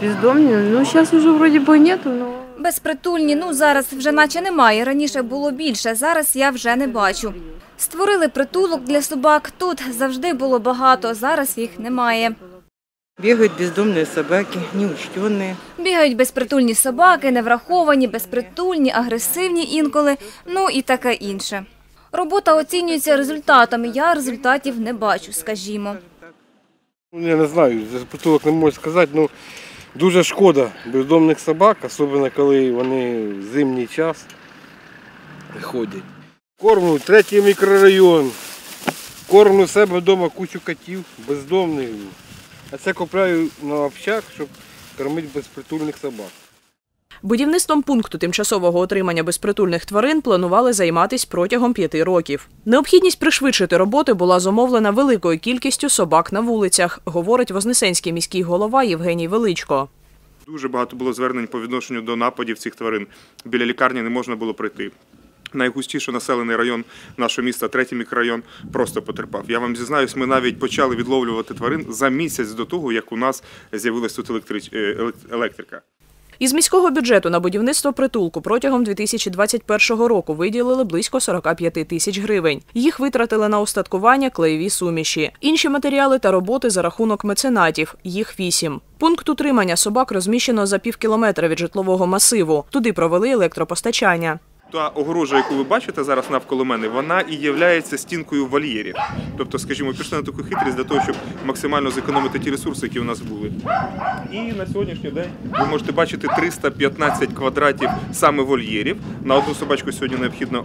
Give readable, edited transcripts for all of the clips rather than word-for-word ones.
бездомні. Ну, зараз вже вроді би нету, но... Безпритульні, зараз вже наче немає. Раніше було більше, зараз я вже не бачу. Створили притулок для собак. Тут завжди було багато, зараз їх немає. Бігають бездомні собаки, неучтені. Бігають безпритульні собаки, невраховані, безпритульні, агресивні інколи, ну і таке інше. Робота оцінюється результатами. Я результатів не бачу, скажімо. Я не знаю, за притулок не можу сказати, але дуже шкода бездомних собак, особливо коли вони в зимній час ходять. Кормлю 3-й мікрорайон, кормлю себе вдома кучу котів бездомних. А це купляю на общак, щоб кормити безпритульних собак. Будівництвом пункту тимчасового отримання безпритульних тварин планували займатися протягом 5 років. Необхідність пришвидшити роботи була зумовлена великою кількістю собак на вулицях, говорить вознесенський міський голова Євгеній Величко. Дуже багато було звернень по відношенню до нападів цих тварин. Біля лікарні не можна було пройти. Найгустіше населений район нашого міста, 3-й мікрорайон, просто потерпав. Я вам зізнаюсь, ми навіть почали відловлювати тварин за місяць до того, як у нас з'явилась тут електрика. Із міського бюджету на будівництво притулку протягом 2021 року виділили близько 45 тисяч гривень. Їх витратили на устаткування, клеєві суміші. Інші матеріали та роботи за рахунок меценатів. Їх 8. Пункт утримання собак розміщено за півкілометра від житлового масиву. Туди провели електропостачання. Та огорожа, яку ви бачите зараз навколо мене, вона і є стінкою вольєрів. Тобто, скажімо, пішли на таку хитрість для того, щоб максимально зекономити ті ресурси, які у нас були. І на сьогоднішній день ви можете бачити 315 квадратів саме вольєрів. На одну собачку сьогодні необхідно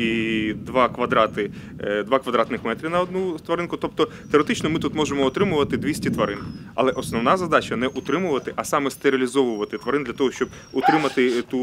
2 квадратних метри на одну тваринку. Тобто, теоретично ми тут можемо отримувати 200 тварин. Але основна задача не утримувати, а саме стерилізовувати тварин для того, щоб утримати ту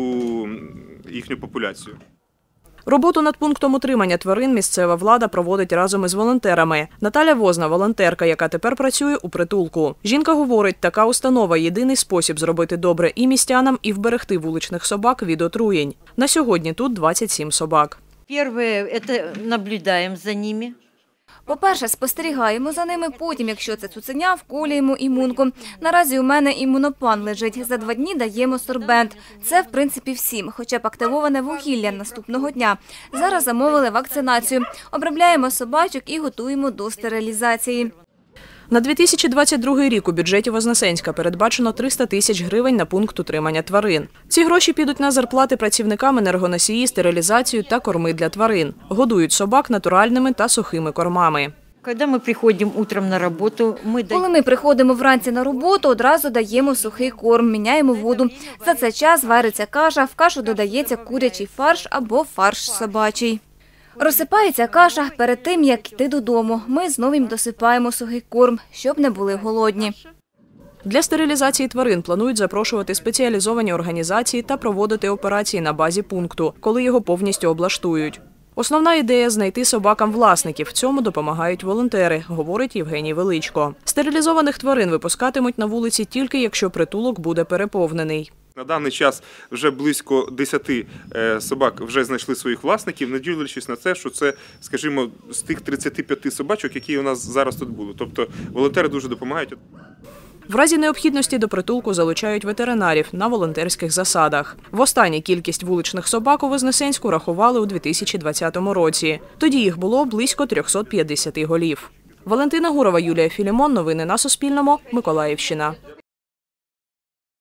їхню популяцію. Роботу над пунктом утримання тварин місцева влада проводить разом із волонтерами. Наталя Возна – волонтерка, яка тепер працює у притулку. Жінка говорить, така установа – єдиний спосіб зробити добре і містянам, і вберегти вуличних собак від отруєнь. На сьогодні тут 27 собак. Перше – це наблюдаємо за ними. По-перше, спостерігаємо за ними, потім, якщо це цуценя, вколюємо імунку. Наразі у мене імуноплан лежить. За 2 дні даємо сорбент. Це, в принципі, всім, хоча б активоване вугілля наступного дня. Зараз замовили вакцинацію. Обробляємо собачок і готуємо до стерилізації. На 2022 рік у бюджеті Вознесенська передбачено 300 тисяч гривень на пункт утримання тварин. Ці гроші підуть на зарплати працівникам енергоносії, стерилізацію та корми для тварин. Годують собак натуральними та сухими кормами. Коли ми приходимо утром на роботу, Коли ми приходимо вранці на роботу, одразу даємо сухий корм, міняємо воду. За цей час вариться каша, в кашу додається курячий фарш або фарш собачий. Розсипається каша перед тим, як йти додому. Ми знову їм досипаємо сухий корм, щоб не були голодні. Для стерилізації тварин планують запрошувати спеціалізовані організації та проводити операції на базі пункту, коли його повністю облаштують. Основна ідея – знайти собакам власників. В цьому допомагають волонтери, говорить Євгеній Величко. Стерилізованих тварин випускатимуть на вулиці тільки, якщо притулок буде переповнений. На даний час вже близько 10 собак вже знайшли своїх власників, не дивлячись на це, що це, скажімо, з тих 35 собачок, які у нас зараз тут були. Тобто волонтери дуже допомагають. В разі необхідності до притулку залучають ветеринарів на волонтерських засадах. Востаннє кількість вуличних собак у Вознесенську рахували у 2020 році. Тоді їх було близько 350 голів. Валентина Гурова, Юлія Філімон. Новини на Суспільному. Миколаївщина.